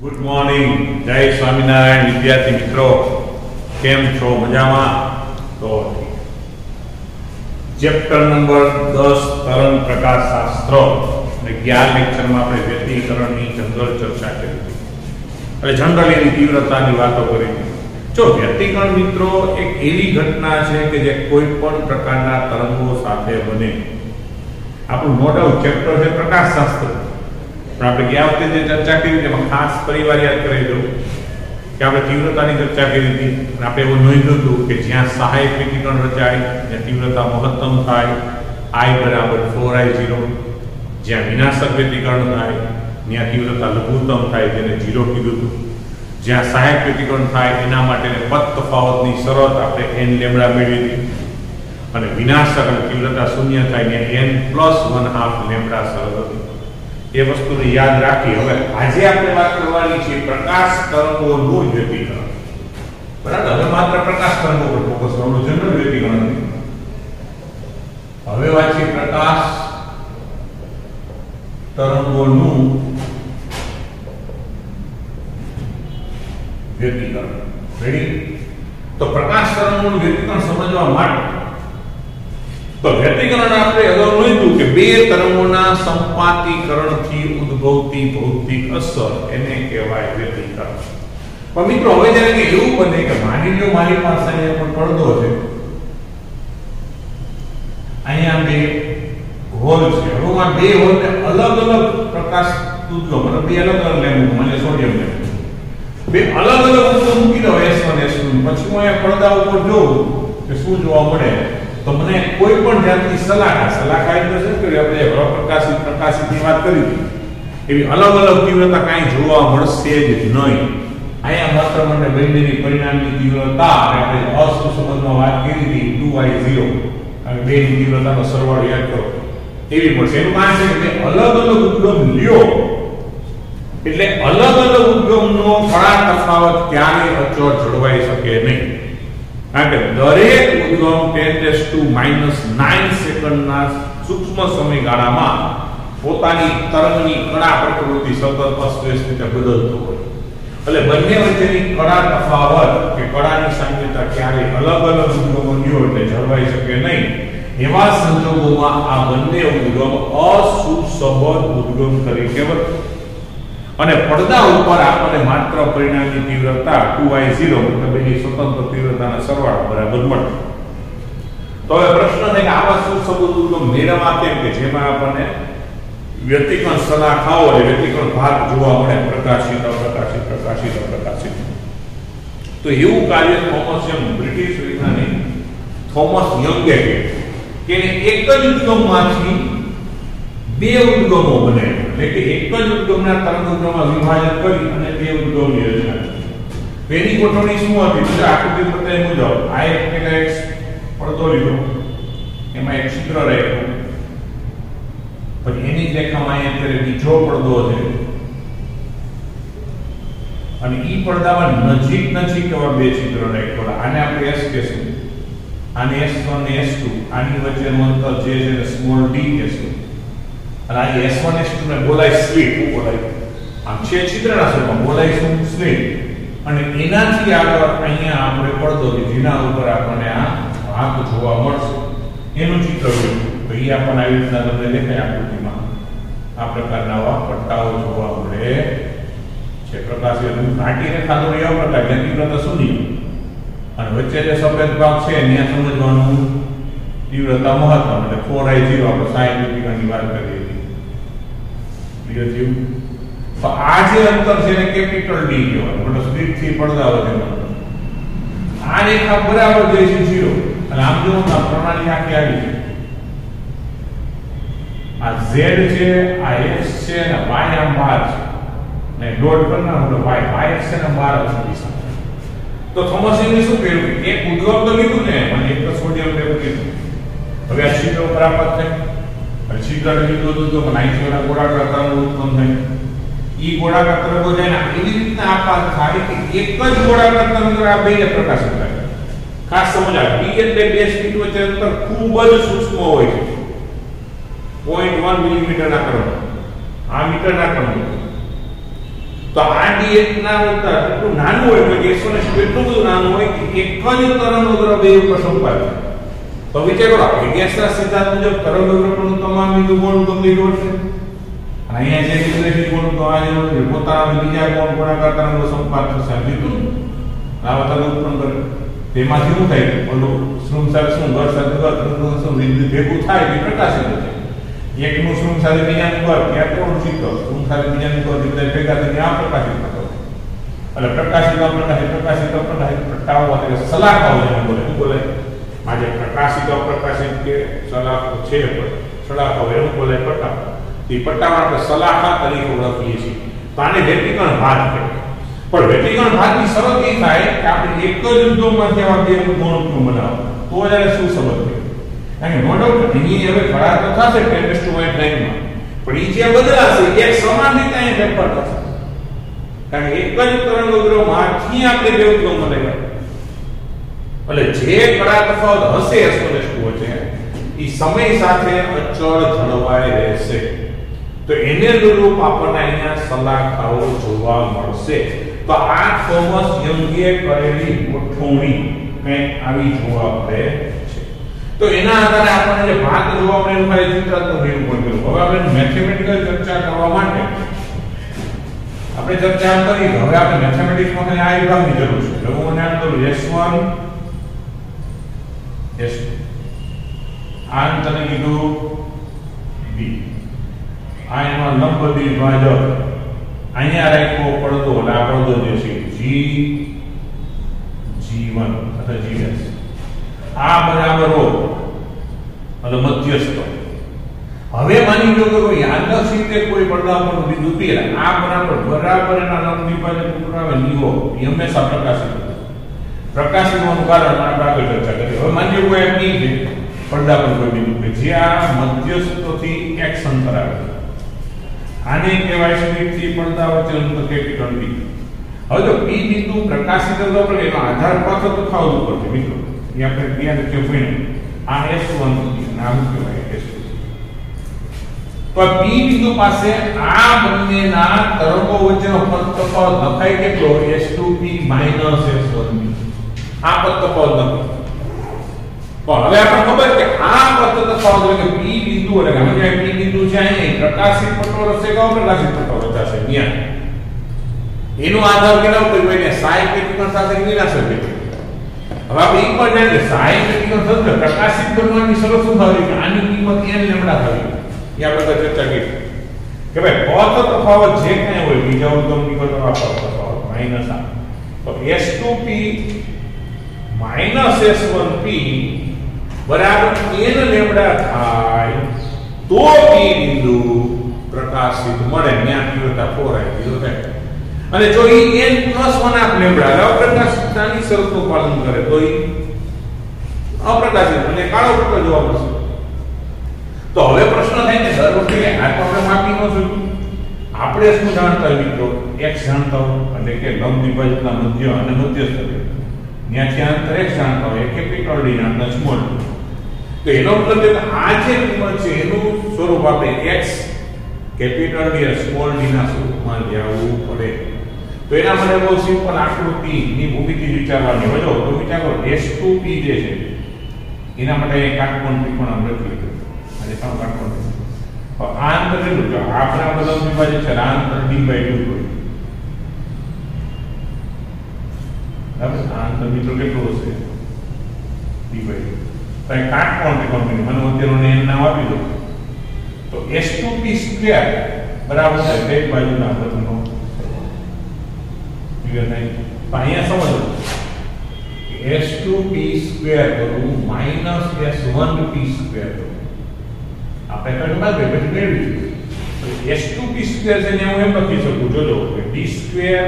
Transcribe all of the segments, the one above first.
Good morning, જય સ્વામિનારાયણ વિદ્યાર્થી મિત્રો, કેમ છો? મજામાં? તો ચેપ્ટર નંબર 10 તરંગ પ્રકાશશાસ્ત્ર અને 11 લેક્ચરમાં આપણે વ્યતિકરણની જનરલ ચર્ચા કરી હતી. એટલે જનરલી એની તીવ્રતાની વાતો કરી. જો વ્યતિકરણ મિત્રો એક એવી ઘટના છે કે જે કોઈ પણ પ્રકારના તરંગો સાથે બને. આપણું નો ડાઉટ ચેપ્ટર છે પ્રકાશશાસ્ત્ર, પણ આપણે ગયા વખતે જે ચર્ચા કરી એમાં ખાસ પરિવાર યાદ કરી દઉં કે આપણે તીવ્રતાની ચર્ચા કરી હતી અને આપણે એવું નોંધ્યું હતું કે જ્યાં સહાયક વ્યતિકરણ રચાય ત્યાં તીવ્રતા મહત્તમ થાય, I બરાબર 4I0. જ્યાં વિનાશક વ્યતિકરણ થાય ત્યાં તીવ્રતા લઘુત્તમ થાય, જેને 0 કીધું હતું. જ્યાં સહાયક વ્યતિકરણ થાય એના માટે પદ તફાવતની શરત આપણે n લેમ્બડા મેળવી હતી, અને વિનાશક અને તીવ્રતા શૂન્ય થાય ત્યાં n+1/2 લેમ્બડા શરત હતી. એ વસ્તુને યાદ રાખી હવે આજે આપણે વાત કરવાની છે પ્રકાશ તરંગોનું વ્યતિકરણ. બરાબર, હવે માત્ર પ્રકાશ તરંગો પર ફોકસ કરવાનું, જનરલ વ્યતિકરણ નથી. હવે વાત છે પ્રકાશ તરંગોનું વ્યતિકરણ. રેડી? તો પ્રકાશ તરંગોનું વ્યતિકરણ સમજવા માટે તો વ્યતિકરણ આપણે અગાઉ નોંધ્યું કે બે તરંગોના સંપાતીકરણથી ઉદ્ભવતી ભૌતિક અસર એને કહેવાય વ્યતિકરણ. પણ મિત્રો હવે જ્યારે એવું બને કે માની લો મારી પાસે અહીંયા પણ પડદો છે, અહીંયા બે હોલ છે. હવે આ બે હોલને અલગ અલગ પ્રકાશ ઉદ્ગમ, મતલબ બે અલગ અલગ લેમ્પ, મને સોડિયમ લેમ્પ, બે અલગ અલગ ઉદ્ગમ મૂકી દો S1 S2. પછી હું અહીંયા પડદા ઉપર જોઉં કે શું જોવા મળે, તો મને કોઈ પણ જાતની સલાકા એટલે શું કે આપણે પ્રકાશિતની વાત કરી હતી એવી અલગ અલગ તીવ્રતા કાંઈ જોવા મળશે જ નહીં. અહીંયા માત્ર મને બંનેની પરિણામની તીવ્રતા આપણે અસુસંબંધમાં વાત કરી હતી 2I0 અને બેની તીવ્રતાનો સરવાળો યાદ કરો એવી મળશે. એનું કારણ છે કે અલગ અલગ ઉદ્ગમ લ્યો એટલે અલગ અલગ ઉદ્ગમનો કણા તફાવત ક્યારેય અચળ જળવાઈ શકે નહીં. કારણ કે દરેક ઉદ્ગમ 10⁻⁹ સેકન્ડના સૂક્ષ્મ સમયગાળામાં પોતાની તરંગની કણા પ્રકૃતિ સતત અસ્તવ્યસ્ત રીતે બદલતો હોય. એટલે બંને વચ્ચેની કણા તફાવત કે કણાની સામ્યતા ક્યારેય અલગ અલગ ઉદ્ગમો લ્યો એટલે જળવાઈ શકે નહીં. એવા સંજોગોમાં આ બંને ઉદ્ગમ અસુસંબદ્ધ ઉદ્ગમ તરીકે વર્તે અને પડદા ઉપર આપણને માત્ર પરિણામની તીવ્રતા 2I0 મતલબ એની સ્વતંત્ર તીવ્રતાના સરવાળા બરાબર મળે. તો હવે પ્રશ્ન છે કે આવા સુસંબદ્ધ ઉદ્ગમ મેળવવા કેમ કે જેમાં આપણને વ્યતિકરણ સલાખાઓ એટલે વ્યતિકરણ ભાગ જોવા મળે, પ્રકાશિત અપ્રકાશિત પ્રકાશિત અપ્રકાશિત. તો એવું કાર્ય થોમસ યંગ, બ્રિટિશ વૈજ્ઞાનિક થોમસ યંગે કે એક જ ઉદ્ગમમાંથી બે ઉદ્ગમો બને એટલે કે એક જ ઉદ્ગમના તરંગોમાં વિભાજન કરી અને બે ઉદ્ગમની રચના. એની ગોઠવણી શું હતી? તો આકૃતિ બતાવ્યા મુજબ આ એક પડદો લીધો, એમાં એક છિદ્ર રાખ્યું, પછી એની જ રેખામાં અત્યારે બીજો પડદો છે અને ઈ પડદામાં નજીક એવા બે છિદ્ર રાખ્યા. આને આપણે S કહેશું, આને S1 ને S2, આની વચ્ચેનું અંતર જે છે એને સ્મોલ d કહેશું. અને આ S1 S2 ને બોલાય સ્લિટ, બોલાય આમ છે છિદ્રના સ્વરૂપમાં બોલાય શું? સ્લિટ. અને એનાથી આગળ અહીંયા આપણે પડદો કે જેના ઉપર આપણને આ ભાગ જોવા મળશે એનું ચિત્ર જોયું તો એ આપણને આવી રીતના તમને દેખાય આકૃતિમાં આ પ્રકારના આવા પટ્ટાઓ જોવા મળે છે. પ્રકાશિત ઘાટી રેખા દોરી એવા પ્રકાર તીવ્રતા શૂન્ય અને વચ્ચે જે સફેદ ભાગ છે ત્યાં સમજવાનું તીવ્રતા મહત્તમ એટલે 4I0 આપણે સાઈન વ્યતિકરણની વાત કરી હતી. ક્લિયર થયું? તો આ જે અંતર છે એને કેપિટલ D કહેવાય, મતલબ સ્લિટ થી પડદા વચ્ચેનું. આ રેખા બરાબર જાય છે 0 અને આમ જો આ પ્રણાલી આખી આવી છે. આ Z છે, આ X છે અને Y આમ બહાર છે ને ડોટ પર ના મતલબ Y X છે ને બહાર છે. તો થોમસ યંગે શું કર્યું કે એક ઉદ્ગમ તો લીધું ને પણ એક તો સોડિયમ લેવું લીધું. હવે આ છિદ્ર બરાબર થાય અને છિદ્ર લીધું હતું તો નાઇટ્રોજન ગોળાકાર તરંગ ઉત્પન્ન થાય. ઈ ગોળાકાર તરંગો જાય ને એવી રીતના આકાર થાય કે એક જ ગોળાકાર તરંગ આ બેને પ્રકાશિત થાય. ખાસ સમજ આ D એટલે બે સ્લિટ વચ્ચે અંતર ખૂબ જ સૂક્ષ્મ હોય છે, 0.1 મિલીમીટરના ક્રમમાં, આ મીટરના ક્રમમાં. તો આ D ડી એટલા કરતા એટલું નાનું હોય એટલે S1 એટલું બધું નાનું હોય કે એક જ તરંગોગ્ર બે ઉપર સંપાત થાય. તો વિચારો ગેસના સિદ્ધાંત મુજબ તરંગોગ્રનું તમામ બિંદુ કોણ કમ્પ્લીટ હોશે. અને અહીંયા જે ડિગ્રી કોણ તો આ જે પોતાના બીજા કોણ ગુણાકાર તરંગો સંપાત થશે બીજું આવા તરંગ ઉત્પન્ન કરે. તેમાંથી શું થાય ઓલું શૃંગ સાથે શું ઘર સાથે ઘર શું બિંદુ ભેગું થાય એ પ્રકાશિત થાય. એકનું શૃંગ સાથે બીજાનું ઘર ત્યાં કોણ સીધો શૃંગ સાથે બીજાનું ઘર બધા ભેગા થઈને આ પ્રકાશિત થતો. એટલે પ્રકાશિત પ્રટાવો એટલે સલાખાઓ જેને બોલે શું બોલે આજે પ્રકાશિત અપ્રકાશિત કે સલાખો છે સલાખાઓ એવું બોલે પટાવ. એ પટ્ટામાં આપણે સલાખા તરીકે ઓળખીએ છીએ. તો આને વ્યતિકરણ ભાગ કહેવાય. પણ વ્યતિકરણ ભાગની શરત એ થાય કે આપણે એક જ બિંદુમાંથી આવા બે ગુણોત્તમ બનાવો તો જ્યારે શું સંબંધ થાય. કારણ કે નો ડાઉટ અહીં હવે ઘણા તો થશે 10⁻⁹ માં પણ એ જે બદલાશે એક સમાન રીતે અહીં ફેરફાર થશે. કારણ કે એક જ તરંગોગ્રહમાંથી આપણે બે ઉદ્ગમ બનાવ્યા એટલે જે કડા તફાવત હશે S1 છે એ સમય સાથે અચળ જળવાઈ રહેશે. તો એને અનુરૂપ આપણને અહીંયા સલાખાઓ જોવા મળશે. તો આ થોમસ યંગે કરેલી ગોઠવણી કંઈક આવી જોવા મળે છે. તો એના આધારે આપણને જે ભાગ જોવા મળે એનું ખાલી ચિત્રાત્મક નિરૂપણ કર્યું. હવે આપણે મેથેમેટિકલ ચર્ચા કરવા માટે આપણે ચર્ચા કરી. હવે આપણે મેથેમેટિક્સમાં ખાલી આ વિભાગની જરૂર છે. એટલે મને આમ કરું S1 S2 આ અંતરને કીધું B આ એનો લંબ દ્વિભાજક અહીંયા રાખ્યો પડતો એટલે આ પડતો જે છે G1 અથવા GS આ બરાબર હો એટલે મધ્યસ્થ. હવે માની લો કે કોઈ યાદચ્છિક રીતે કોઈ પડદા પરનું બિંદુ P આ બરાબર એના લંબ દ્વિભાજક ઉપર આવે લીવો એ હંમેશા પ્રકાશિત થાય. પ્રકાશિત હોવાનું કારણ આપણે આગળ ચર્ચા કરી. હવે માની લો કોઈ P છે પડદા પર કોઈ બિંદુ કે જે આ મધ્યસ્થથી x અંતર આવે આને કહેવાય સ્લિટથી પડદા વચ્ચે અંતર કેપિટલ D. હવે જો P બિંદુ પ્રકાશિત થતો પર એનો આધાર પાછો તફાવત ઉપર છે મિત્રો. એ આપણે ધ્યાન રાખવું પડે. આ S1 નામ કહેવાય S2. તો P બિંદુ પાસે આ બંનેના તરંગો વચ્ચેનો પદ તફાવત લખાય કેટલો S2P S1P. આ પદ તફાવત નથી. પણ હવે આપણને ખબર છે કે આ પદ તફાવત એટલે કે P બિંદુ એટલે કે અહીંયા P બિંદુ છે અહીંયા પ્રકાશિત પટ્ટો રચશે કે અપ્રકાશિત પટ્ટો રચાશે ત્યાં એનો આધાર કેના ઉપર હોય ને સાઈ કેપિટલ સાથે વિનાશક કેપિટલ. હવે આપણે એક પણ જાણીએ સાઈ કેપિટલ થશે પ્રકાશિત બનવાની શરત શું થવી કે આની કિંમત n લેમ્ડા થવી. એ આપણે ચર્ચા કરી કે ભાઈ પદ તફાવત જે કાંઈ હોય બીજા ઉદ્ગમની કરતા આ પદ તફાવત માઈનસ આ તો S2P S1P બરાબર n લેમ્ડા થાય તો P બિંદુ પ્રકાશિત મળે. ત્યાં તીવ્રતા 4 આવી દીધો થાય. અને જો એ n+1 લેમ્ડા અપ્રકાશિતતાની શરતનું પાલન કરે તો એ અપ્રકાશિત એટલે કાળો પટ્ટો જોવા મળશે. તો હવે પ્રશ્ન થાય કે દર વખતે આ તો આપણે માપી ન શકીએ. આપણે શું જાણતા હોય મિત્રો x જાણતા હોય એટલે કે લંબ દ્વિભાજકના મધ્ય અને મધ્યસ્થ ત્યાંથી અંતર x જાણતા હોય કેપિટલ D ના સ્મોલ d. તો એનો મતલબ કે આ જે કિંમત છે એનું સ્વરૂપ આપણે x કેપિટલ D અને સ્મોલ d ના સ્વરૂપમાં લેવું પડે. તો એના માટે બહુ સિમ્પલ આકૃતિની ભૂમિતિ વિચારવાની હોય. તો વિચારો S2P જે છે એના માટે કાટકોણ ત્રિકોણ આપણે લખી લીધું. આજે ત્રણ કાટકોણ આ અંતર કેટલું છે આપણા બધા વિભાજક છે આ અંતર d/2 હોય. હવે આ અંતર મિત્રો કેટલું હશે d/2. તો એ કાટકોણ ત્રિકોણ મને અત્યારનું એનું નામ આપી દો. તો S2P સ્ક્વેર બરાબર છે બે બાજુના પદનો ક્લિયર થાય. તો અહીંયા સમજો S2P સ્ક્વેર કરું -S1P સ્ક્વેર કરું આપણે કયું બાદ પછી મેળવી તો S2P સ્ક્વેર છે ને હું એમ લખી શકું જોજો કે d સ્ક્વેર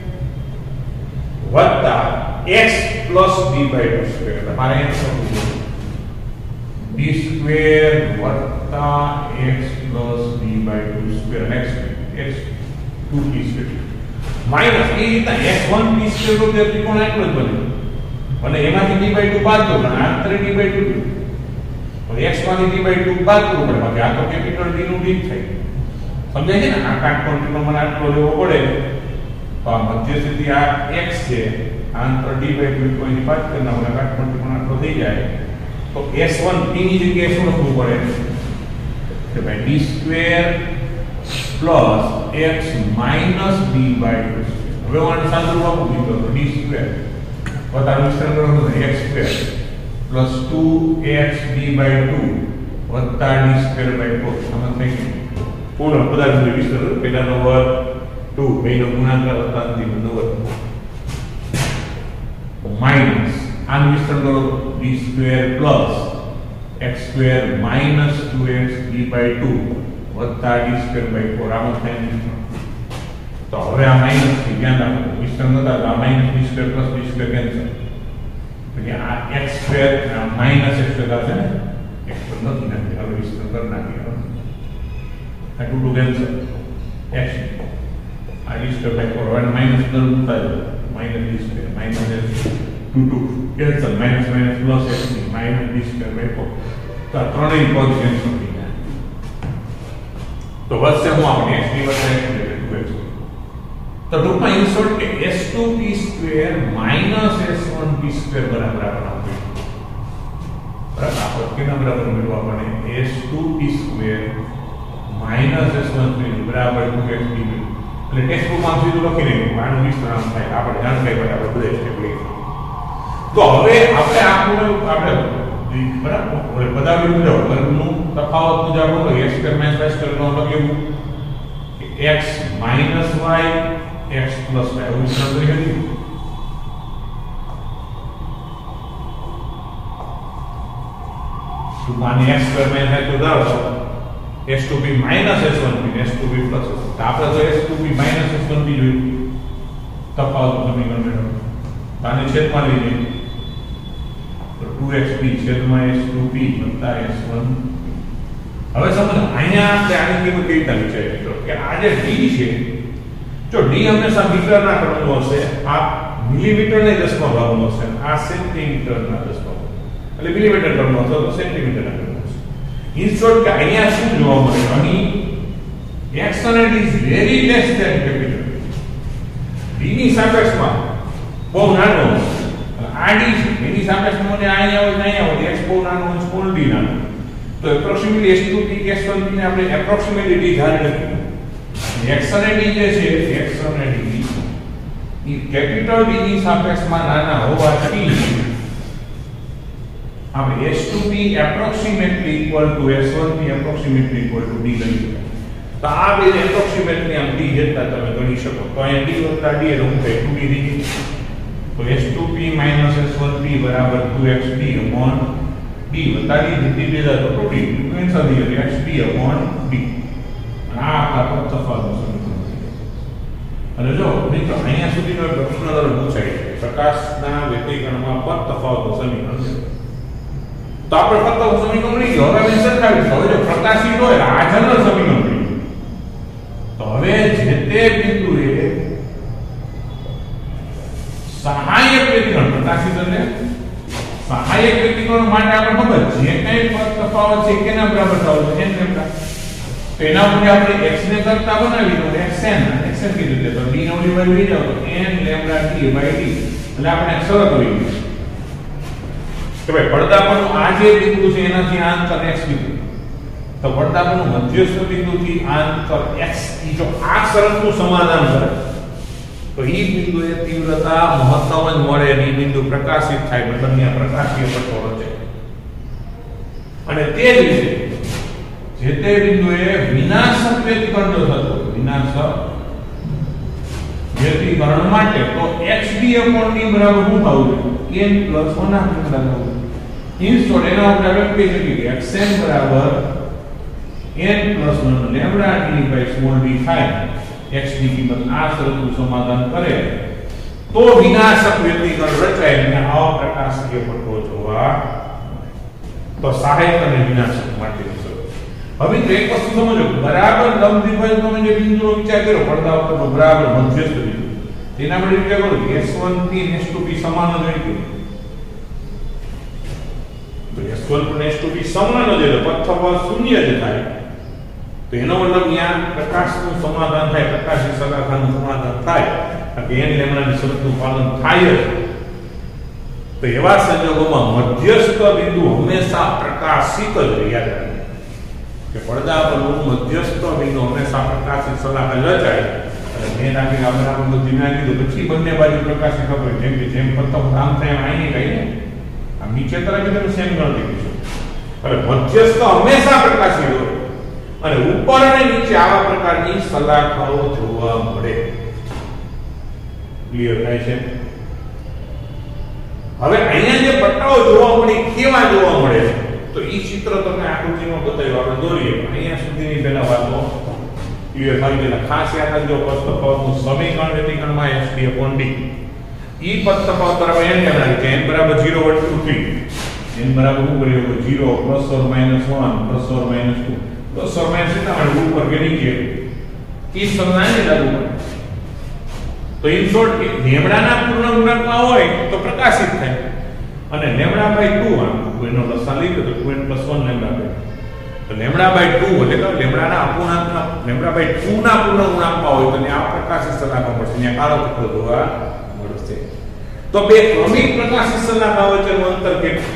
વત્તા x પ્લસ d/2 સ્ક્વેર. તમારે એમ લખવું d સ્ક્વેર વત્તા x plus d/2 square x 2p square minus એ રીતના s1p સ્ક્વેર નો જે ત્રિકોણ એટલો જ બને અને એમાંથી d/2 બાદ દો અને આ અંતરે d/2 તો x માંથી d/2 બાદ કરવું પડે બાકી આ તો કેપિટલ D નું d થાય. સમજાય છે ને આ કાટકોણ ત્રિકોણ મને આટલો લેવો પડે. तो आ मध्य स्थिति आ x છે આ અંતર d બાય 2 કોઈની પાસ કરના આપણે કાટમાંથી પણ આટલો થઈ જાય તો s1 p ની જગ્યાએ શું લખવું પડે કે ભાઈ d square plus x minus d by 2 હવે હું આને સાદું આપું તો d સ્ક્વેર વત્તા વિસ્તરણ કરવાનું તો x square plus 2x d by 2 વત્તા d સ્ક્વેર બાય 4 આમાં થઈ ગયું પૂર્ણ પદાર્થ વિસ્તરણ પેલાનો વર્ગ 2 બેનો ગુણાકાર વત્તા અંતિમનો વર્ગ माइनस आन विस्तरण करो d square plus x square minus 2x d by 2 वत्ता d स्क्वायर बाय 4 आम થાય तो હવે આ માઈનસ થી ધ્યાન રાખો વિસ્તરણ કરતા આ minus d square plus d square cancel એટલે આ x square minus x square આવશે ને x પર નથી નાખી હવે વિસ્તરણ કરી નાખીએ આ 2 કેન્સલ x આ d સ્ક્વાयर બાય 4 હવે માઈનસ દર ઉતાર minus d square minus 2 2 cancel minus minus plus x minus d square by 4 तो ત્રણેય પદ કેન્સલ થઈ ગયા તો વધશે હું આપણે x ની વત્તા x એટલે 2x તો ટૂંકમાં ઇન શોર્ટ કે s2p square minus s1p square બરાબર આપણે બરાબર આપણે કેના બરાબર મેળવવા પડે s2p સ્ક્વેર માઈનસ s1p બરાબર 2x d એટલે ટેક્સ્ટ બુક માં સીધું લખી લેવું આનું વિસ્તરણ થાય આપણે જાણ થાય પણ આપણે બધે સ્ટેપ લઈએ તો હવે આપણે આપણે બરાબર પદાવલી મુજબ વર્ગનું તફાવત મુજબ આપણો x square minus y square નો લખેવું x minus y x plus y એવું વિસ્તરણ કરી હતી તો માને x સ્ક્વેર માઈનસ y તો દાવો s2p minus s1p s2p plus s1 તો આપણે તો s2p minus s1p જોયું તફાવત સમીકરણ મેળવો આને છેદમાં લઈ લઈએ તો 2xp છેદમાં s2p વત્તા s1 હવે સમજો અહીંયા આપણે આની કિંમત કેવી રીતે વિચારી તો કે આ જે d છે જો d હંમેશા મીટરના ક્રમનો હશે આ મિલીમીટરને 10 માં ભાગનો હશે આ સેન્ટીમીટરના 10 માં એટલે મિલીમીટર ક્રમનો હશે તો સેન્ટીમીટરના in short કે અહીંયા શું જોવા મળે અહીં x અને d is very less than capital d ની સાપેક્ષમાં બહુ નાનો આ d એની સાપેક્ષમાં મને અહીંયા હોય x બહુ નાનો હોય સ્મોલ d નાનો તો એપ્રોક્સિમેટલી s2p કે s1p ને આપણે એપ્રોક્સિમેટલી d ધારી લખીએ x અને d જે છે x અને d એ કેપિટલ d ની સાપેક્ષમાં નાના હોવાથી अब s2p approximately equal to s1p approximately equal to d ગણી શકાય તો આ બે approximately આમ d જેટલા તમે ગણી શકો તો અહીં d વત્તા d એટલે હું થાય 2d થઈ તો s2p s1p બરાબર 2xd upon d વત્તા d જેટલી ભેગા તો 2d કેન્સલ થઈ જશે xd upon d આ આખો તફાવત સમીકરણ અને જો મિત્રો અહીંયા સુધીનો પ્રશ્ન દર પૂછાય છે પ્રકાશના વ્યક્તિગણમાં પદ તફાવત સમીકરણ છે તો આપણે ફક્ત સમીકરણ નહીં હવે અમે સરખાવીશું હવે જો પ્રકાશિત હોય આ જનરલ સમીકરણ નહીં તો હવે જે તે બિંદુએ સહાયક વ્યક્તિગણ પ્રકાશિત એટલે સહાયક વ્યક્તિગણ માટે આપણે ખબર જે કંઈ પદ તફાવત છે કેના બરાબર થવું છે n લેમ્ડા તો એના ઉપર આપણે x ને કરતા બનાવી તો xn કીધું છે તો d નો ડિવાઇડ થઈ જાવ તો n lambda t by d એટલે આપણે શરત હોય કે ભાઈ પડદાપરનું આ જે બિંદુ છે એનાથી આ અંતર x બિંદુ તો પડદાપરનું મધ્યસ્થ બિંદુથી આ અંતર x ઈ જો આ શરતનું સમાધાન કરે તો ઈ બિંદુએ તીવ્રતા મહત્તમ જ મળે અને ઈ બિંદુ પ્રકાશિત થાય મતલબ ત્યાં પ્રકાશીય પટ્ટો રચે અને તે જ રીતે જે તે બિંદુએ વિનાશક વ્યતિકરણ જો થતો વિનાશક વ્યતિકરણ માટે તો xd upon d બરાબર શું થવું જોઈએ n પ્લસ 1 ના લેમ્ડા થવું इन शॉर्ट एना ઉપર આપણે કહી શકીએ કે xn બરાબર n plus 1 lambda d by small d થાય x ની કિંમત આ શરતનું સમાધાન કરે તો વિનાશક વ્યતિકરણ રચાય અને આવા પ્રકાશીય પટ્ટો જોવા તો સહાયક અને વિનાશક માટે હવે તો એક વસ્તુ સમજો બરાબર લંબ દ્વિભાજક તમે જે બિંદુનો વિચાર કર્યો પડદા ઉપરનો બરાબર મધ્યસ્થ બિંદુ તેના આપણે વિચાર કરો s1p અને s2p સમાન જ હોય તો s1 અને s2p સમાન જ હોય પદ તફાવત શૂન્ય જ થાય તો એનો મતલબ અહીંયા પ્રકાશનું સમાધાન થાય પ્રકાશી સગાખાનું સમાધાન થાય કે n લેમ્ડાની શરતનું પાલન થાય જ, તો એવા સંજોગોમાં મધ્યસ્થ બિંદુ હંમેશા પ્રકાશિત જ રહ્યા છે કે પડદા પરનું મધ્યસ્થ બિંદુ હંમેશા પ્રકાશિત સલાહ રચાય. અને મેં નાખી આપણે બધી નાખી દીધું પછી બંને બાજુ પ્રકાશિત ખબર જેમ કે જેમ પ્રથમ કામ થાય એમ અહીં કઈ ને આ નીચે તરફ તમે સેમ ગણતરી કરીશું. એટલે મધ્યસ્થ હંમેશા પ્રકાશિત હોય અને ઉપર અને નીચે આવા પ્રકારની સલાખાઓ જોવા મળે. ક્લિયર થાય છે? હવે અહીંયા જે પટ્ટાઓ જોવા મળે કેવા જોવા મળે છે તો ઈ ચિત્ર તમને આકૃતિમાં બતાવ્યું, આપણે દોરીએ. અહીંયા સુધીની પહેલા વાતો ક્લિયર થઈ ગઈ. ખાસ યાદ રાખજો પદ તફાવતનું સમીકરણ વ્યતિકરણમાં h/d ઈ પદ તફાવત બરાબર n લેમ્ડા કે n બરાબર 0 1 2 3 n બરાબર શું કર્યું 0 +or -1 +or -2 +or -1 ઉપર કે નીચે ઈ સંજ્ઞાને લાગુ પડે. તો ઇન શોર્ટ લેમ્ડાના પૂર્ણ ગુણાંકમાં હોય તો પ્રકાશિત થાય અને લેમ્ડા/2 એનો લસા લીધો તો 2n + 1 લેમ્ડા/2 તો લેમ્ડા/2 એટલે કે લેમ્ડાના અપૂર્ણાંકના લેમ્ડા/2 ના પૂર્ણ ગુણાંકમાં હોય તો આ પ્રકાશિત સલાખા મળશે. ત્યાં કાળો ચક્ર જોવા મળશે. તો બે ક્રમિક પ્રકાશિત સલાખા વચ્ચેનું અંતર કેટલું?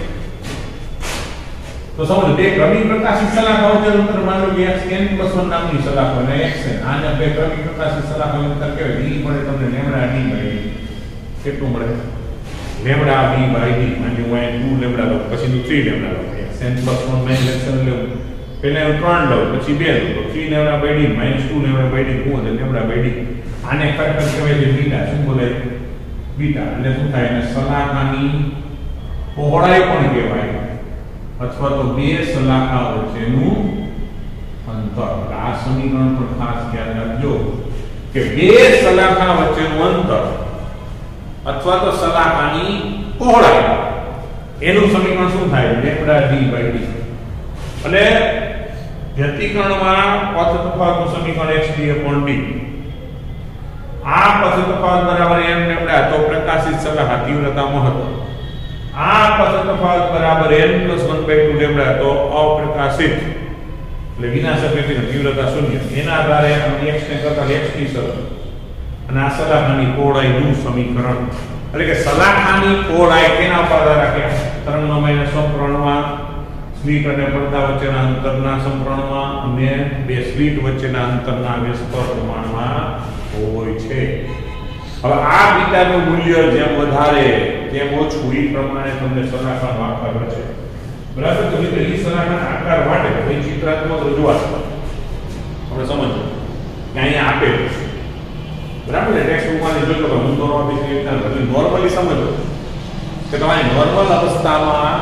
તો સમજો બે ક્રમિક પ્રકાશિત સલાખા વચ્ચેનું અંતર માનો કે xn + 1 નામની સલાખો અને xn આને બે ક્રમિક પ્રકાશિત સલાખાનું અંતર કહેવાય. d મળે તમને લેમ્ડા/d કેટલું મળે? લેમ્ડા/d માની હું અહીં 2 લેમ્ડા લઉં પછી 3 લેમ્ડા લઉં xn + 1 xn લઉં પહેલા 3 લઉં પછી 2 લઉં તો 3 લેમ્ડા/d -2 લેમ્ડા/d શું હશે? લેમ્ડા/d. આને ખરેખર કહેવાય છે બીટા. શું બોલે? બીટા. એટલે શું થાય? એને સલાખાની પહોળાઈ પણ કહેવાય અથવા તો બે સલાખા વચ્ચેનું અંતર. આ સમીકરણ પર ખાસ યાદ રાખજો કે બે સલાખા વચ્ચેનું અંતર અથવા તો સલાખાની પહોળાઈ એનું સમીકરણ શું થાય? લેમ્ડા/d/d. એટલે વ્યતિકરણમાં પથ તફાવતનું સમીકરણ h/d. આ પથ તફાવત બરાબર n લેમ્ડા તો પ્રકાશિત સલાહા તીવ્રતા મહત્તમ. આ પથ તફાવત બરાબર n + 1/2 લેમ્ડા તો અપ્રકાશિત એટલે વિનાશક વ્યતિકરણ તીવ્રતા 0. એના આધારે x ને કરતા x ની શરત અને આ સલાખાની પહોળાઈનું સમીકરણ. એટલે કે સલાખાની પહોળાઈ કેના પર આધાર રાખે? તરંગનો સમપ્રમાણમાં સ્લિટ અને પડદા વચ્ચેના અંતરના સમપ્રમાણમાં અને બે સ્લિટ વચ્ચેના અંતરના વ્યસ્ત પ્રમાણમાં હોય છે. હવે આ બીટાનું મૂલ્ય જેમ વધારે તેમ ઓછું એ પ્રમાણે તમને સલાખાનો આકાર મળશે. બરાબર? તો મિત્રો એ સલાખાના આકાર માટે કોઈ ચિત્રાત્મક રજૂઆત આપણે સમજો કે અહીંયા આપેલું છે. બરાબર? ટેક્સ્ટ બુકમાં જોજો કે હું દોરવા આપીશ એ રીતના નોર્મલી સમજો કે તમારી નોર્મલ અવસ્થામાં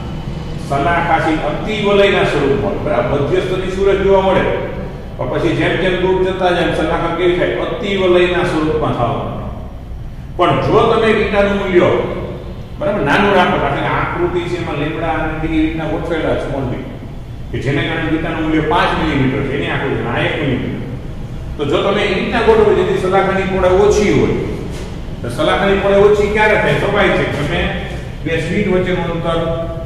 સલાખાથી અતિ વલયના સ્વરૂપમાં બરાબર મધ્યસ્થની સૂરજ જોવા મળે પણ પછી જેમ જેમ દૂર જતા જાય સલાખા કેવી થાય? અતિ વલયના સ્વરૂપમાં થવાનું. પણ જો તમે બીટાનું મૂલ્ય બરાબર નાનું રાખો કારણ કે આકૃતિ છે એમાં લેમ્ડા અને d રીતના ગોઠવેલા સ્મોલ b કે જેને કારણે બીટાનું મૂલ્ય 5 મિલીમીટર છે એની આકૃતિ આ 1 મિલીમીટર. તો જો તમે એ રીતના ગોઠવો જેથી સલાખાની પહોળાઈ ઓછી હોય તો સલાખાની પહોળાઈ ઓછી ક્યારે થાય? સ્વાભાવિક છે તમે બે સ્લિટ વચ્ચેનું અંતર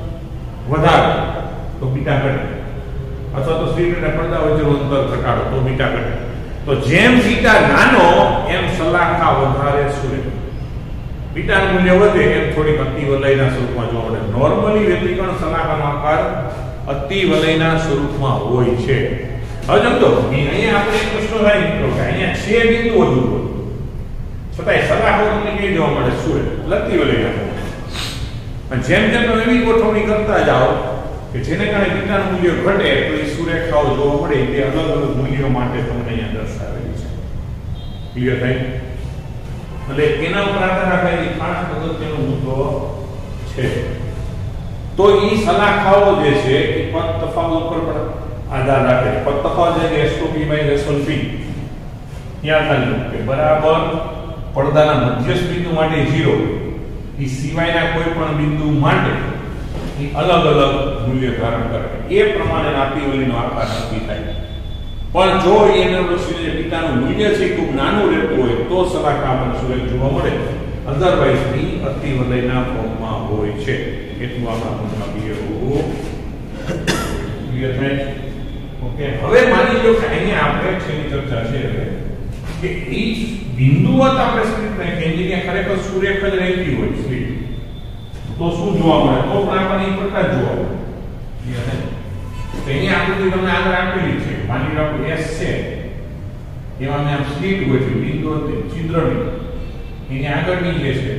વધારો તો બીટા ઘટે અથવા તો સ્લિટ અને પડદા વચ્ચેનું અંતર ઘટાડો તો બીટા ઘટે. તો જેમ બીટા નાનો એમ સલાખા વધારે સુરે. બીટાનું મૂલ્ય વધે એમ થોડીક અતિ વલયના સ્વરૂપમાં જોવા મળે. નોર્મલી વ્યતિકરણ સલાખાનો આકાર અતિ વલયના સ્વરૂપમાં હોય છે. હવે સમજો અહીંયા આપણે એક પ્રશ્ન થાય મિત્રો કે અહીંયા 6 બિંદુ વધુ હોય છતાંય સલાખો તમને કેવી જોવા મળે? સુરે અતિ વલયના. અને જેમ જેમ તમે એવી ગોઠવણી કરતા જાઓ કે જેને કારણે બીટાનું મૂલ્ય ઘટે તો એ સુરેખાઓ જોવા મળે તે અલગ અલગ મૂલ્યો માટે તમને અહીંયા દર્શાવેલી છે. ક્લિયર થાય? એટલે એના ઉપર આધાર રાખે ખાસ અગત્યનો મુદ્દો છે. તો એ સલાખાઓ જે છે એ પદ તફાવત ઉપર પણ આધાર રાખે. પદ તફાવત જે s2p/s1p ત્યાં ખાલી કે બરાબર પડદાના મધ્યસ્થ બિંદુ માટે 0 એ સિવાયના કોઈ પણ બિંદુ માટે એ અલગ અલગ મૂલ્ય ધારણ કરે. એ પ્રમાણે અતિવલયનો આકાર નક્કી થાય. પણ જો એનું બીટાનું મૂલ્ય છે ખૂબ નાનું રહેતું હોય તો સલાખા આપણને સુરેખ જોવા મળે. અધરવાઇઝ ની અતિવલયના ફોર્મમાં હોય છે. એટલું આપણા ફોર્મમાં ક્લિયર થાય? ઓકે. હવે માની લો કે અહીંયા આપણે છેલ્લી ચર્ચા છે કે એ બિંદુવત આપણે સ્લિટ નાખીએ કે જ્યાં ખરેખર સુરેખ જ રહેતી હોય સ્લિટ, તો શું જોવા મળે? તો પણ આપણને એ પ્રકાર જોવા મળે. તેની આકૃતિ તમને આગળ આપેલી છે. માની લો કે S છે, એમાં મેં આમ સ્લિટ હોય છે બિંદુવત છિદ્રની, એની આગળની જે છે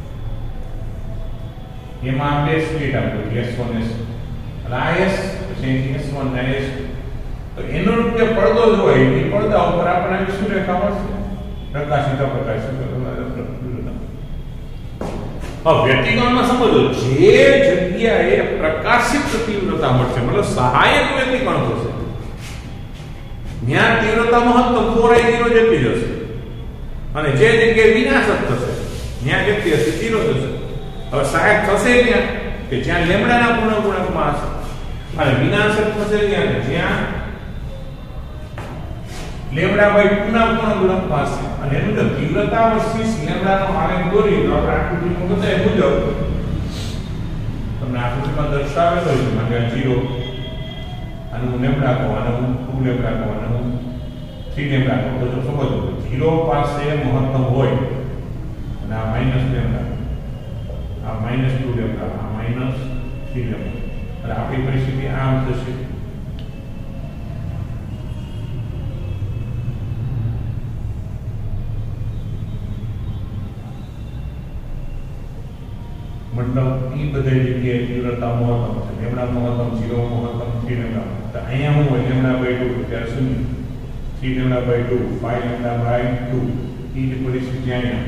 એમાં આપણે સ્લિટ આપેલું S1 S એટલે આ S પછી S1 ને S2. તો એનો રૂપ જે પડદો જ હોય એ પડદા ઉપર આપણને શું રેખા મળશે? પ્રકાશિત અપ્રકાશિત. હવે વ્યતિકરણમાં સમજો, જે જગ્યાએ પ્રકાશિત તીવ્રતા મળશે મતલબ સહાયક વ્યતિકરણ થશે, ત્યાં તીવ્રતા મહત્તમ પહોળાઈ 0 જેટલી જશે, અને જે જગ્યાએ વિનાશક થશે ત્યાં કેટલી હશે? 0 થશે. હવે સહાયક થશે ત્યાં કે જ્યાં લેમ્ડાના પૂર્ણ ગુણકમાં હશે, અને વિનાશક થશે ત્યાં જ્યાં લેમ્ડા બાય 2 ના પૂર્ણ ગુણકમાં હશે. અને એનું જો તીવ્રતા વર્સિસ લેમ્ડાનો આલેખ દોરી તો આપણે આકૃતિમાં બતાવ્યા મુજબ તમને આકૃતિમાં દર્શાવેલો છે. માટે 0 આનું લેમ્ડા કહો, આનું 2 લેમ્ડા કહો, આનું 3 લેમ્ડા કહો. તો જો સમજો 0 પાસે મહત્તમ હોય અને આ માઈનસ લેમ્ડા, આ માઈનસ 2 લેમ્ડા, આ માઈનસ 3 લેમ્ડા, અને આપણી પરિસ્થિતિ આમ થશે. મતલબ એ બધા જગ્યાએ તીવ્રતા મહત્તમ છે. લેમ્ડા મહત્તમ 0 મહત્તમ 3 લેમ્ડા. તો અહીંયા હું હોય લેમ્ડા બાય 2 ત્યારે 0, 3 લેમ્ડા બાય 2, 5 લેમ્ડા બાય 2. એ જ પરિસ્થિતિ અહીંયા.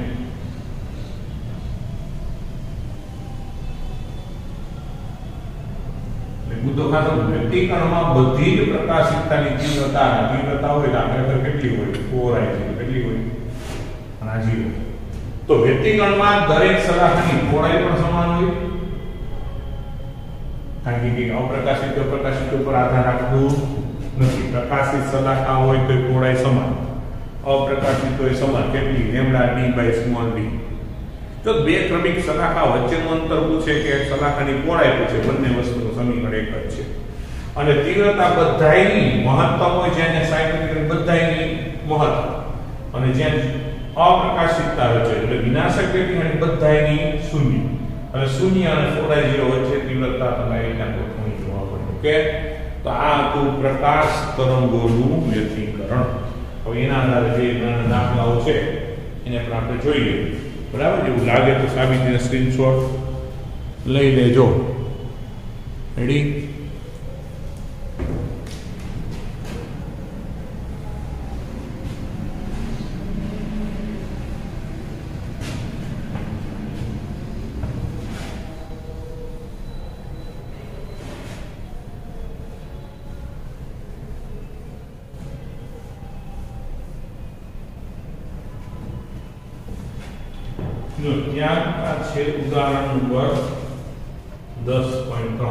મુદ્દો ખાસ વ્યતિકરણમાં બધી જ પ્રકાશિતતાની તીવ્રતા હોય તો આપણે કેટલી હોય? 4i છે. કેટલી હોય? અને આ 0. તો વ્યતિકરણમાં દરેક સલાખાની પહોળાઈ પણ સમાન હોય, કારણ કે અપ્રકાશિત પ્રકાશિત ઉપર આધાર રાખતું નથી. પ્રકાશિત સલાખા હોય તો પહોળાઈ સમાન, અપ્રકાશિત હોય સમાન. કેટલી? Lambda d by small d. તો બે ક્રમિક સલાખા વચ્ચેનું અંતર પૂછે કે સલાખાની પહોળાઈ પૂછે, બંને વસ્તુનું સમીકરણ એક જ છે. અને તીવ્રતા બધાયની મહત્તમ હોય, જ્યાં 60 બધાયની મહત્તમ, અને જ્યાં અપ્રકાશિતતા વચ્ચે એટલે વિનાશક વ્યતિકરણ બધાયની 0, અને 0 અને 4i0 વચ્ચે તીવ્રતા તમારે એના ગોઠવણી જોવા પડે. ઓકે, તો આ હતું પ્રકાશ તરંગોનું વ્યતિકરણ. હવે એના આધારે જે દાખલાઓ છે એને પણ આપણે જોઈએ. બરાબર, એવું લાગે તો સાબિતીના સ્ક્રીનશોટ લઈ લેજો. રેડી? ત્યાં છે ઉદાહરણ નંબર 10.3.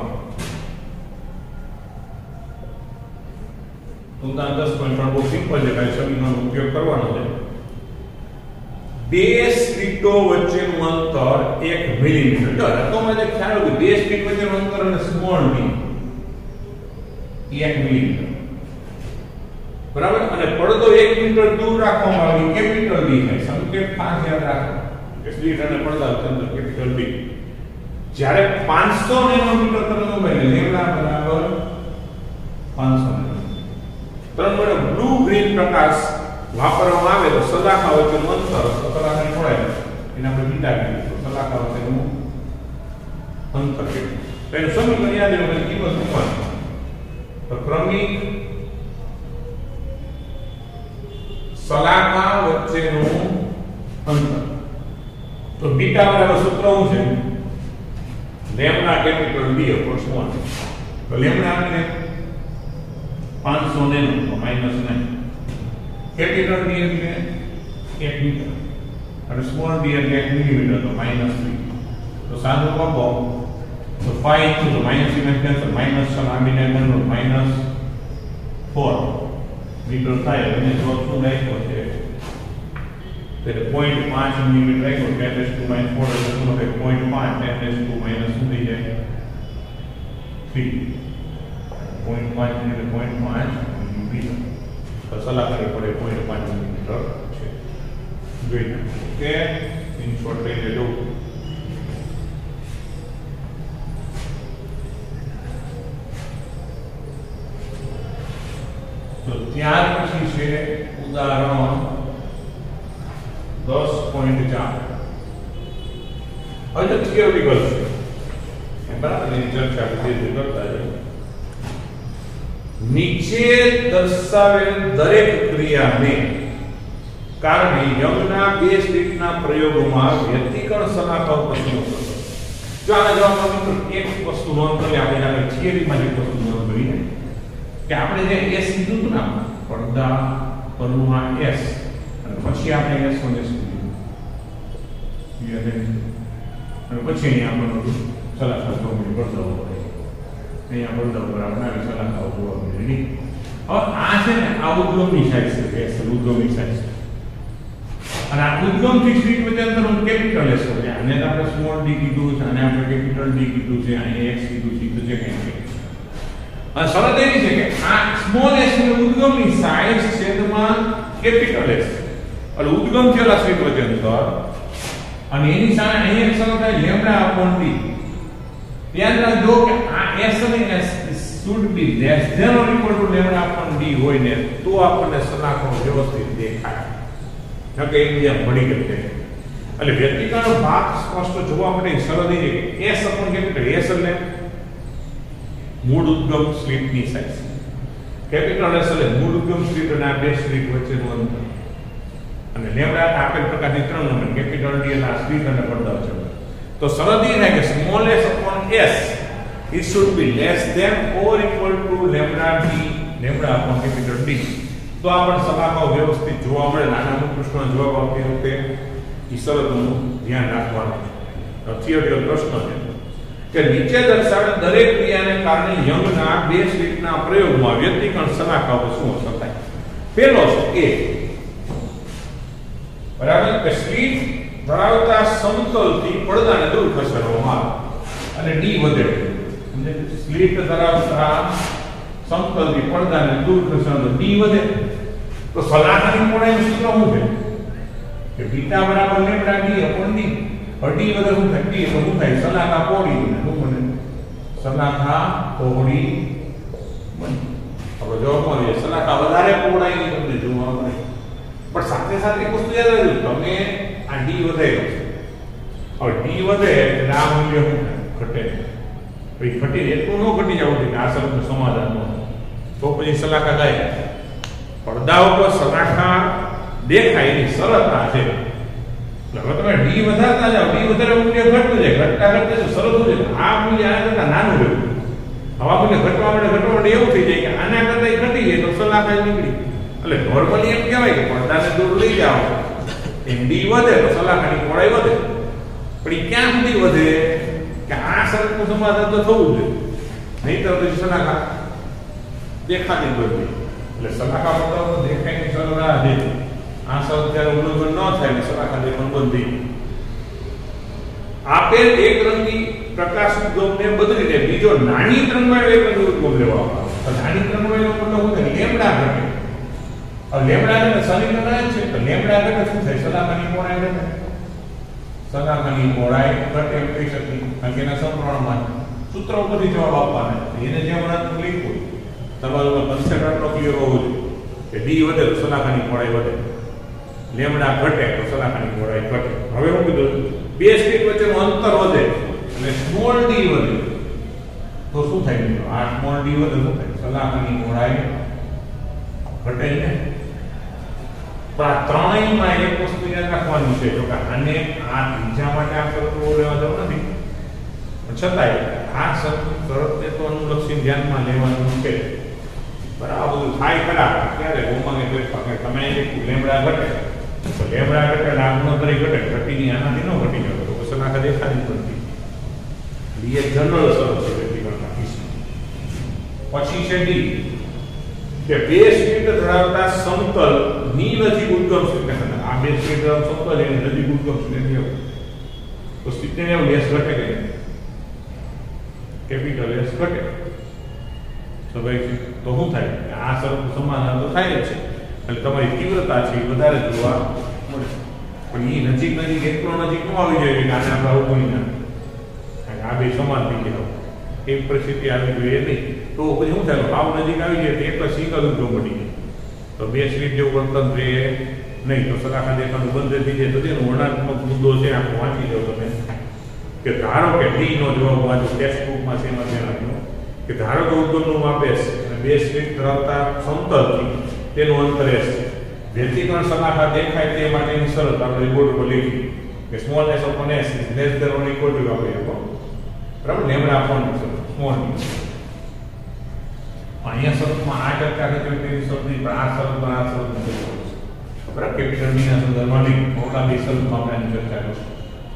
ઉદાહરણ 10.3 બહુ સિમ્પલ છે, કાંઈ સમીકરણનો ઉપયોગ કરવાનો છે. બે સ્ટ્રીટો વચ્ચેનું અંતર 1 મિલીમીટર. જો રકમમાં જે ખ્યાલ હોય, બે સ્ટ્રીટ વચ્ચેનું અંતર અને સ્મોલ d 1 મિલીમીટર. બરાબર, અને પડદો 1 મીટર દૂર રાખવામાં આવે કેપિટલ d થાય. સંકેત ખાસ યાદ રાખો. સ્ટ્રીટ અને પડદા વચ્ચે કેપિટલ D. જ્યારે 500 નેનોમીટર તરંગલંબાઈ લેમ્ડા બરાબર 500 નેનોમીટર તરંગલંબાઈનો બ્લુ ગ્રીન પ્રકાશ વાપરવામાં આવે તો સલાખા વચ્ચેનું અંતર, સલાખાની પહોળાઈ એને આપણે બીટા કહીએ. તો સલાખા વચ્ચેનું અંતર કેટલું? તો એનું સમીકરણ યાદ રાખવાની કિંમત મૂકવાની. તો ક્રમિક સલાખા વચ્ચેનું અંતર, તો બીટા બરાબર સૂત્ર શું છે? Lambda capital D upon 1. તો લેમ્ડા આપણે 500 નેનો તો -9, કેપિટલ D એટલે 1 મીટર, અને સ્મોલ d એટલે 1 મિલીમીટર તો -3. તો સાદું લખો તો 5 to the minus કેન્સલ, -7 આમીને ગણો -4 મીટર થાય. અને જો શું રાખ્યો છે એટલે 0.5 મિલીમીટર રાખ્યો, 10⁻⁴ એટલે શું થાય? 0.5 10⁻⁻ શું થઈ જાય? 3. 0.5 એટલે 0.5 મિલીમીટર. તો સલાહ કરવી પડે 0.5 મિલીમીટર છે. જોઈને ઓકે સ્ક્રીનશોટ લઈને લો. તો ત્યાર પછી છે ઉદાહરણ 10.4. હવે તો થિયોરિટિકલ છે બરાબર, એની ચર્ચા આપણે કરતા જઈએ. નીચે દર્શાવેલ દરેક ક્રિયાને કારણે યંગના બે સ્લિટના પ્રયોગોમાં વ્યતિકરણ સલાહકાર પ્રશ્નો કરો. જો આના જવાબમાં મિત્રો એક વસ્તુ નોંધ કરી, આપણે આગળ થિયરીમાં જે વસ્તુ નોંધ કરી કે આપણે જે એસ લીધું હતું ને પડદા પરનું એસ અને પછી આપણે S1 S2 લીધું અને પછી અહીંયા આપણને સલાહકાર જોવાની પડદાઓ પડે, અહીંયા પડદા ઉપર આપણે આવી સલાહકારો જોવા મળે. હવે આ છે ને આ ઉદ્ગમની સાઈઝ છે, એસ ઉદ્ગમની સાઈઝ છે અને આ ઉદ્ગમથી સ્લિટ વચ્ચે અંતર હું કેપિટલ એસ છે. આને તો આપણે સ્મોલ ડી કીધું છે, આને આપણે કેપિટલ ડી કીધું છે, અહીંયા એક્સ કીધું છે, તો જે કંઈ અને શરત એવી છે કે આ સ્મોલ એસ ની ઉદ્ગમની સાઈઝ છેદમાં કેપિટલ એસ એટલે ઉદ્ગમ થયેલા સ્લિટ વચ્ચે અંતર અને એની સામે અહીંયા એક શરત થાય લેમ્ડા અપોન ડી. ધ્યાન રાખજો કે આ એસ અને S should be less than or equal to lambda upon d હોય ને તો આપણને સલાહકારો વ્યવસ્થિત દેખાય. નકે ઇન્ડિયા મળી ગઈ છે એટલે વ્યતિકરણ ભાગ સ્પષ્ટ જોવા માટે શરત એ છે કે s upon કેપિટલ s એટલે મૂળ ઉદ્ગમ સ્લિટની સાઈઝ, કેપિટલ S એટલે મૂળ ઉદ્ગમ સ્લિટ અને આ બે સ્લિટ વચ્ચેનું અંતર અને લેમ્ડા આપેલ પ્રકારની ત્રણ નંબર કેપિટલ D અને આ સ્લિટ અને પડદા વચ્ચે. તો શરત એ થાય કે small s upon s it should be less than or equal to lambda d lambda upon capital D. તો આપણે સલાહકારો વ્યવસ્થિત જોવા મળે. નાના અમુક પ્રશ્નનો જવાબ આપતી વખતે એ શરતનું ધ્યાન રાખવાનું છે. થિયરિટિકલ પ્રશ્ન છે કે નીચે દર્શાવેલ દરેક ક્રિયાને કારણે યંગના બે સ્લિટના પ્રયોગમાં વ્યતિકરણ સલાહકારો શું અસર થાય. પહેલો છે A બરાબર કે સ્લિટ ધરાવતા સમતલથી પડદાને દૂર ખસેડવામાં આવે અને D વધે. સ્લિટ ધરાવતા સમતલથી પડદાને દૂર ખસેડવામાં D વધે. તો સલાહકારની પહોળાઈનું સૂત્ર શું છે કે બીટા બરાબર lambda D upon D. D વધે શું થાય? D તો શું થાય? સલાહકા પહોળી બને. શું બને? સલાહકા પહોળી બને. હવે જવાબમાં આવે સલાહકા વધારે પહોળાઈની તમને જોવા મળે. પણ સાથે સાથે એક વસ્તુ યાદ રાખજો, તમે આ D વધે છે. હવે D વધે એટલે આ મૂલ્ય શું ઘટે? ભાઈ ઘટી એટલું ન ઘટી જવું જોઈએ કે આ શરતનું સમાધાન ન થાય. તો પછી સલાહકા ગાય પડદા ઉપર સલાહકા દેખાય એની શરત આ છે. હવે તમે D વધારતા જાઓ, D વધારે મૂલ્ય ઘટતું જાય, ઘટતા ઘટતા શરત શું છે આ મૂલ્ય આના કરતા નાનું રહ્યું. હવા મૂલ્ય ઘટવા માટે એવું થઈ જાય કે આના કરતા ઘટી જાય તો સલાહકા નીકળી. એટલે નોર્મલી એમ કહેવાય કે પડદાને દૂર લઈ જાઓ એમ D વધે તો સલાહકાની પહોળાઈ વધે. પણ એ ક્યાં સુધી વધે કે આ શરતનું સમાધાન તો થવું જોઈએ, નહીંતર પછી સલાહકા દેખાતી જ હોય. એટલે સલાહકા પડદા દેખાયની શરત આ છે. આ શરત જ્યારે ઉલ્લંઘન ન થાય ને સલાહકા દેખાવાનું બંધ થઈ જાય. આપેલ એક રંગી પ્રકાશ ઉદ્ગમને બદલીને બીજો નાની તરંગવાળો એક રંગી ઉદ્ગમ લેવામાં આવે. નાની તરંગવાળો મતલબ શું થાય? લેમ્ડા ઘટે. લેમ્ડા એટલે સમીકરણ છે તો લેમ્ડા ઘટે શું થાય? સલાહકાની પહોળાઈ ઘટે. સલાહકાની પહોળાઈ ઘટે એમ કહી શકીએ કારણ કે એના સમપ્રમાણમાં સૂત્ર ઉપરથી જવાબ આપવાના. એને જે ગણતરી લખ્યું તમારું કન્સેપ્ટનો ક્લિયર હોવો જોઈએ કે D વધે તો સલાહકાની પહોળાઈ વધે, લેમ્ડા ઘટે તો સલાહકાની પહોળાઈ ઘટે. હવે હું કીધું બે સ્લિટ વચ્ચેનું અંતર વધે અને સ્મોલ d વધે તો શું થાય મિત્રો? આ સ્મોલ d વધે શું થાય? સલાહકાની પહોળાઈ ઘટે ને. પણ આ ત્રણેયમાં એક વસ્તુ યાદ રાખવાની છે, જો કે આને આ ત્રીજા માટે આ શરતો લેવા જવું નથી પણ છતાંય આ શરતને તો અનુલક્ષીને ધ્યાનમાં લેવાનું છે. બરાબર બધું થાય ખરા ત્યારે ઉમંગે ફેરફાર તમે લેમ્ડા ઘટે તો લેમ્ડા ઘટે આ ગુણોત્તરી ઘટે, ઘટીની આનાથી ન ઘટી જાય તો સલાહકા દેખાતી પડતી. એ જનરલ શરત છે વ્યક્તિગતના કિસ્સામાં. પછી છે D કે બે સ્લિટ ધરાવતા સમતલ ની નજીક ઉદ્ગમ સ્લિટ આ બે સ્લિટ ધરાવતા સમતલ એની નજીક ઉદ્ગમ સ્લિટ લેવો તો સ્લિટને એવું લેસ ઘટે કે કેપિટલ S ઘટે. તો ભાઈ તો શું થાય? આ શરતનું સમાધાન તો થાય જ છે એટલે તમારી તીવ્રતા છે એ વધારે જોવા મળે. પણ એ નજીક એટલો નજીક ન આવી જાય કે આને આપણે અવગણી ના આ બે સમાન થઈ ગયા એક પરિસ્થિતિ આવી જોઈએ નહીં તો પછી શું થાય ભાવ નજીક આવી જાય તો એક સિંગલ ઉદ્યોગ બની જાય તો બે સ્લીપ જેવું વર્તન રહે નહીં તો સલાહ દેખાનું બંધ થઈ જાય તો તેનો વર્ણનાત્મક મુદ્દો છે આપણે વાંચી જાઓ તમે કે ધારો કે ડી નો જવાબ વાંચો ટેક્સ્ટ બુકમાં છે એમાં ધ્યાન આપજો કે ધારો કે ઉદ્ગમનું માપ S અને બે સ્લીપ ધરાવતા સમતલથી તેનું અંતર S છે વ્યતિકરણ સલાહ દેખાય તે માટેની શરત આપણે બોર્ડ પર લખી કે small s upon s is less than or equal to આપણે આપો બરાબર લેમ્ડા આપવાનું છે સ્મોલ અહીંયા શરતમાં આ ચર્ચા કરી તેની શરત નહીં પણ આ શરતમાં આ શરત નથી બરાબર કેપિટલ ડી ના સંદર્ભમાં નહીં મોટા બે શરતમાં આપણે ચર્ચા કરીશું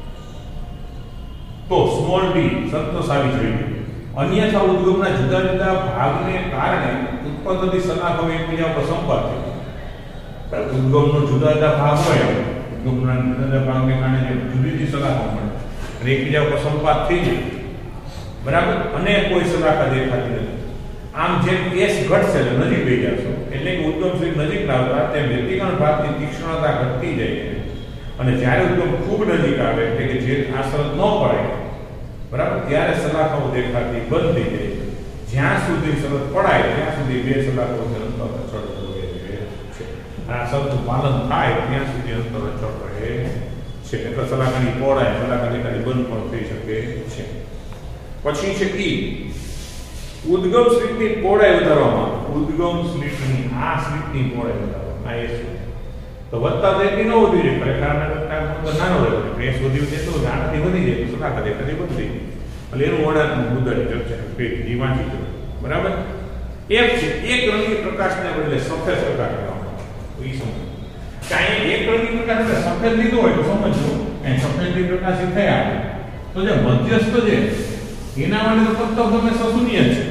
તો સ્મોલ ડી સંતોષાવી જોઈએ અન્યથા ઉદ્ગમના જુદા જુદા ભાગને કારણે ઉત્પન્ન થતી સલાહ એકબીજા પર સંપાત થાય ઉદ્ગમનો જુદા જુદા ભાગ હોય ઉદ્ગમના જુદા જુદા ભાગને કારણે જે જુદી જુદી સલાહો મળે અને એકબીજા પર સંપાત થઈ જાય બરાબર અને કોઈ સલાહ દેખાતી નથી આમ જેમ S ઘટશે એટલે નજીક લઈ જશો એટલે કે ઉદ્ગમ સુધી નજીક લાવતા તેમ વ્યતિકરણ ભાગની તીક્ષ્ણતા ઘટતી જાય છે અને જ્યારે ઉદ્ગમ ખૂબ નજીક આવે એટલે કે જે આ શરત ન પડાય બરાબર ત્યારે સલાહો દેખાતી બંધ થઈ જાય જ્યાં સુધી શરત પડાય ત્યાં સુધી બે સલાહો અંતર અચળ રહે છે આ શરતનું પાલન થાય ત્યાં સુધી અંતર અચળ રહે છે એટલે સલાહની પહોળાઈ સલાહ દેખાતી બંધ પણ થઈ શકે છે પછી છે ઈ ઉદ્ગમ સ્લિપની પહોળાઈ વધારવામાં ઉદ્ગમ સ્લિપની આ સ્લિપની પહોળાઈ વધારવામાં આ S તો વધતા તો એટલી ન વધી જાય ખરેખર આના કરતા નાનો રહે પ્રેસ વધ્યું છે તો આનાથી વધી જાય તો સલાહ દેખાતી બંધ થઈ જાય એટલે એનું વર્ણનાત્મક મુદ્દાની ચર્ચા કરી વાંચી દો બરાબર એક છે એક રંગી પ્રકાશને બદલે સફેદ પ્રકાશ લેવાનો તો એ સમજો કાંઈ એક રંગી પ્રકાશ એટલે સફેદ લીધો હોય તો સમજજો કે સફેદ પ્રકાશિત થયા તો જે મધ્યસ્થ છે એના માટે તો ફક્ત હંમેશા શૂન્ય છે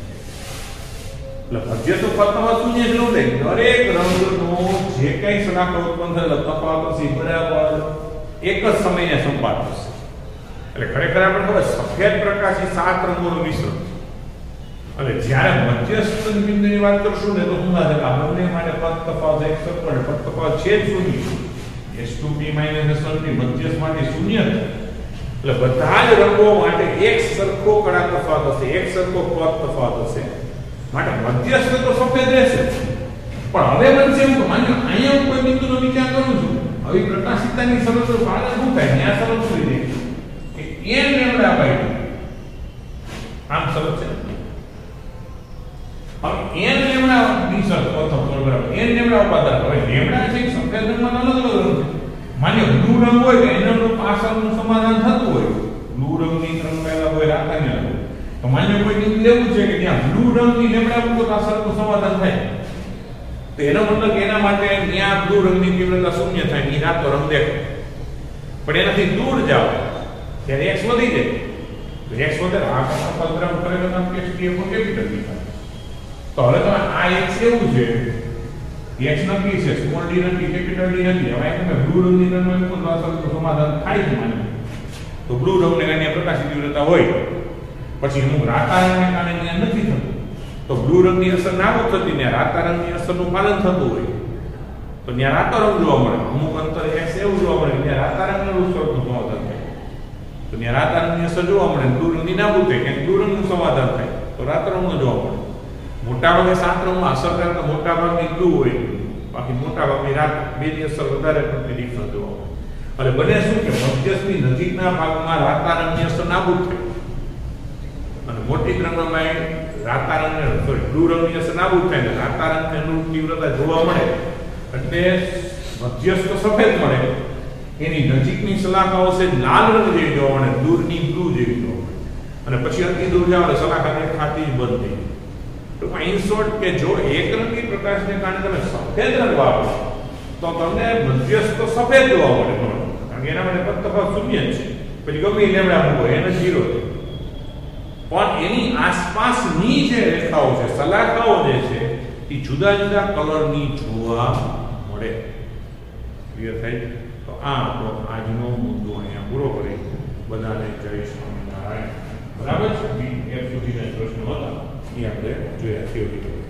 એટલે મધ્યસ્થ ફક્ત શૂન્ય જ ન લે દરેક રંગનો જે કંઈ સલાહ ઉત્પન્ન થયેલો તફાવત હશે બરાબર એક જ સમયે સંપાત થશે એટલે ખરેખર આપણે ખબર સફેદ પ્રકાશ એ 7 રંગોનું મિશ્રણ છે અને જ્યારે મધ્યસ્થ બિંદુની વાત કરશું ને તો શું થાય કે આ બંને માટે પદ તફાવત એક સરખો પદ તફાવત છે જ શૂન્ય S2p - S1p મધ્યસ્થ માટે શૂન્ય છે એટલે બધા જ રંગો માટે એક સરખો કણા તફાવત હશે એક સરખો પદ તફાવત હશે માટે મધ્યસ્થ તો સફેદ રહેશે પણ હવે બનશે એવું કે માનો અહીંયા હું કોઈ બિંદુનો વિચાર કરું છું હવે પ્રકાશિતતાની શરતો પાલન શું થાય ત્યાં શરત શું છે કે n લેમ્ડા બાય 2 આમ શરત છે હવે n લેમ્ડા ની શરત પ્રથમ બરાબર n લેમ્ડા ઉપાદાન હવે લેમ્ડા છે સફેદ રંગમાં અલગ અલગ રંગ છે માન્ય બ્લુ રંગ હોય તો એનું પાછળનું સમાધાન થતું હોય બ્લુ રંગની રંગાયેલા હોય રાતાની હોય તો માન્ય કોઈ બિંદુ લેવું છે કે ત્યાં બ્લુ રંગની લેમ્ડા મૂકો તો આ શરતનું સમાધાન થાય તો એનો મતલબ કે એના માટે ત્યાં બ્લુ રંગની તીવ્રતા શૂન્ય થાય એ રાતો રંગ દેખાય પણ એનાથી દૂર જાઓ ત્યારે x વધી જાય તો x વધે આ પદરમ ખરેખર નામ કે કેપિટલ ડી તો હવે તમે આ x એવું છે x નક્કી છે સ્મોલ d નક્કી કેપિટલ d નક્કી હવે તમે બ્લુ રંગની રંગમાં મૂકો તો આ શરતનું સમાધાન થાય છે માન્ય તો બ્લુ રંગને કારણે પ્રકાશની તીવ્રતા હોય પછી અમુક રાતા રંગને કારણે ત્યાં નથી થતું તો બ્લુ રંગની અસર નાબૂદ થતી ને રાતા રંગની અસરનું પાલન થતું હોય તો ત્યાં રાતો રંગ જોવા મળે અમુક અંતર x એવું જોવા મળે ત્યાં રાતા રંગનું શરતનું સમાધાન થાય તો ત્યાં રાતા રંગની અસર જોવા મળે બ્લુ રંગની નાબૂદ થાય કે બ્લુ રંગનું સમાધાન થાય તો રાતા રંગનું જોવા મળે મોટા ભાગે 7 રંગમાં અસર કરતા મોટા ભાગની બ્લુ હોય બાકી મોટા ભાગની રાત બેની અસર વધારે પડતી ડિફરન્સ જોવા મળે એટલે બને શું કે મધ્યસ્થની નજીકના ભાગમાં રાતા રંગની અસર નાબૂદ થાય અને મોટી રંગમાં રાતા રંગને બ્લુ રંગની અસર નાબૂદ થાય ને રાતા રંગની તીવ્રતા જોવા મળે એટલે મધ્યસ્થ સફેદ મળે એની નજીકની સલાખાઓ છે લાલ રંગ જેવી જોવા મળે દૂરની બ્લુ જેવી જોવા મળે અને પછી અતિ દૂર જાવ એટલે સલાખા દેખાતી જ બંધ થઈ તો ઇન શોર્ટ કે જો એક રંગી પ્રકાશને કારણે તમે સફેદ રંગ વાપરો તો તમને મધ્યસ્થ સફેદ જોવા મળે કારણ કે એના માટે પદ તફાવત શૂન્ય છે પછી ગમે લેમ્ડા મૂકો એને 0 છે પણ એની આસપાસની જે રેખાઓ છે સલાખાઓ જે છે એ જુદા જુદા કલરની જોવા મળે ક્લિયર થાય તો આ આપણો આજનો મુદ્દો અહીંયા પૂરો કરી બધાને જય સ્વામિનારાયણ બરાબર છે બી એફ સુધીના પ્રશ્નો હતા એ આપણે જોયા થિયોરિટિકલ